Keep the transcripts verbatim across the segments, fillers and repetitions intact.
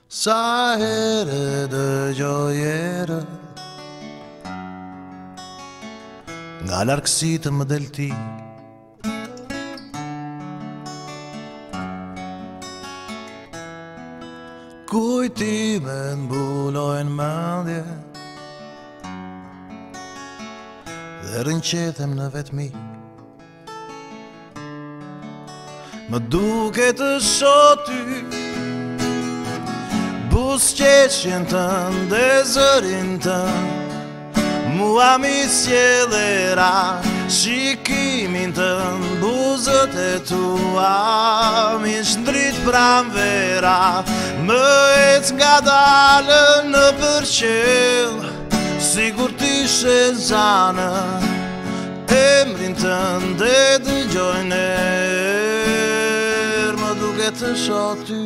Sa herë dëgjoj erë nga largësitë më del ti. Kujtime mbulojnë mendje dhe rënqethem në vetmi. Më duke të shoh ty, buzëqeshjen tënde, zërin tënd, mua mi sjellera, shikimin tënd, buzët e tua mi shtrit pranvera, më ec ngadalë në përqell, sigur t'ishe zanë, emrin tënd e dëgjoj ner, më duke të shoh ty.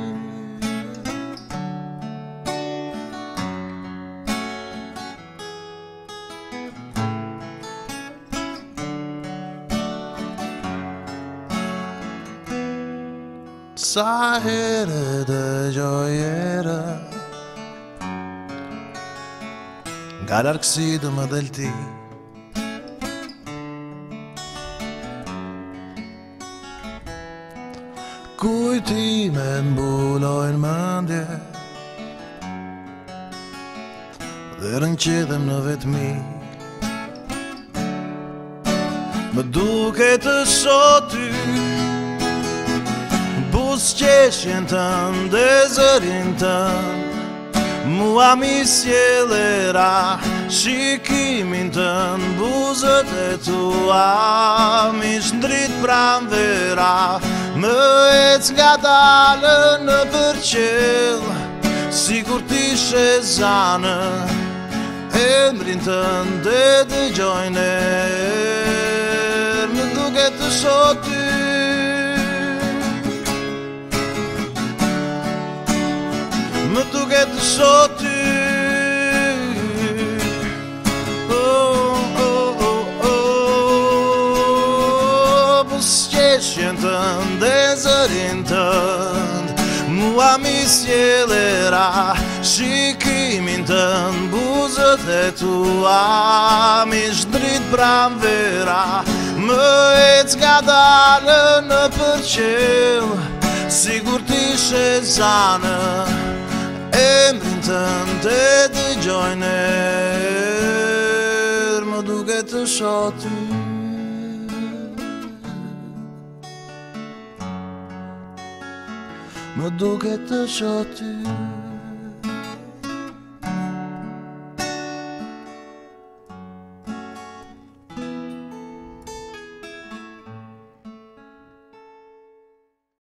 Sa herë dëgjoj erë nga largësitë më del ti. Kujtime mbulojnë mendje dhe rënqethem në vetmi. Më duke të shoh ty, buzëqeshjen tënde, zërin tënd, mua mi sjellera, shikimin tënd, buzët e tua mi shtrit pranvera, më ec ngadalë në përqell, sigur t'ishe zanë, emrin tënd e dëgjoj ner, më duke të shoh ty. Më duke të shoh ty. Oh, oh, oh, oh. Buzëqeshjen tënde, zërin tënd, mua mi sjellera, shikimin tënd, buzët e tua mi shtrit pranvera, më ec ngadalë në përqell, sigur t'ishe zanë, emrin tënd e dëgjoj ner, më duke të shoh ty. Më duke të shoh ty.